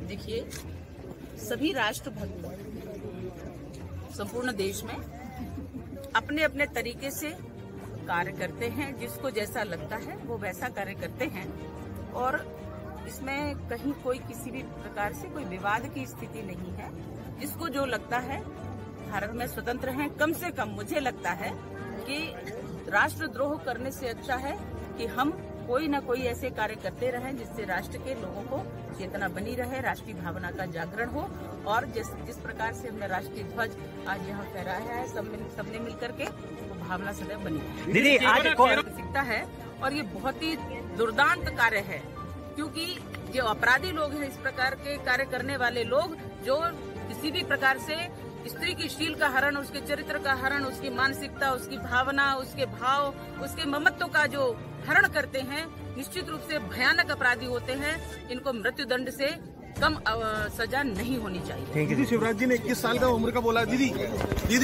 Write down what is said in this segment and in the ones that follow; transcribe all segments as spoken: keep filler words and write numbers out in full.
देखिए, सभी राष्ट्रभक्त संपूर्ण देश में अपने अपने तरीके से कार्य करते हैं। जिसको जैसा लगता है वो वैसा कार्य करते हैं और इसमें कहीं कोई किसी भी प्रकार से कोई विवाद की स्थिति नहीं है। जिसको जो लगता है, भारत में स्वतंत्र हैं। कम से कम मुझे लगता है कि राष्ट्रद्रोह करने से अच्छा है कि हम कोई न कोई ऐसे कार्य करते रहें जिससे राष्ट्र के लोगों को चेतना बनी रहे, राष्ट्रीय भावना का जागरण हो। और जिस जिस प्रकार से हमने राष्ट्रीय ध्वज आज यहाँ फहराया है, सब सबने मिलकर के, वो भावना सदैव बनी रहे। दीदी आज सीखता है और ये बहुत ही दुर्दांत कार्य है, क्योंकि जो अपराधी लोग हैं, इस प्रकार के कार्य करने वाले लोग जो किसी भी प्रकार से स्त्री की शील का हरण, उसके चरित्र का हरण, उसकी मानसिकता, उसकी भावना, उसके भाव, उसके ममत्व का जो हरण करते हैं, निश्चित रूप से भयानक अपराधी होते हैं। इनको मृत्यु दंड से कम सजा नहीं होनी चाहिए। दीदी, शिवराज जी ने इक्कीस साल का उम्र का बोला। दीदी दीदी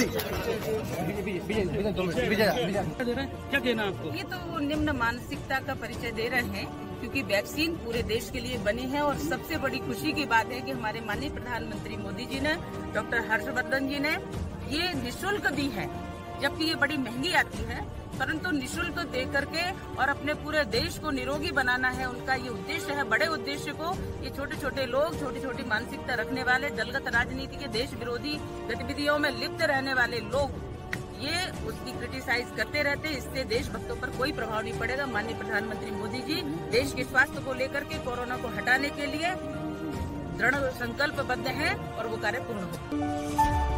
क्या कहना आपको? ये तो निम्न मानसिकता का परिचय दे रहे हैं, क्योंकि वैक्सीन पूरे देश के लिए बनी है। और सबसे बड़ी खुशी की बात है कि हमारे माननीय प्रधानमंत्री मोदी जी ने, डॉक्टर हर्षवर्धन जी ने ये निःशुल्क दी है। जबकि ये बड़ी महंगी आती है, परंतु निःशुल्क दे करके और अपने पूरे देश को निरोगी बनाना है उनका ये उद्देश्य है। बड़े उद्देश्य को ये छोटे छोटे लोग, छोटी छोटी मानसिकता रखने वाले, दलगत राजनीति के देश विरोधी गतिविधियों में लिप्त रहने वाले लोग ये उसकी क्रिटिसाइज करते रहते। इससे देशभक्तों पर कोई प्रभाव नहीं पड़ेगा। माननीय प्रधानमंत्री मोदी जी देश के स्वास्थ्य को लेकर के, कोरोना को हटाने के लिए दृढ़ संकल्पबद्ध हैं और वो कार्य पूर्ण हो।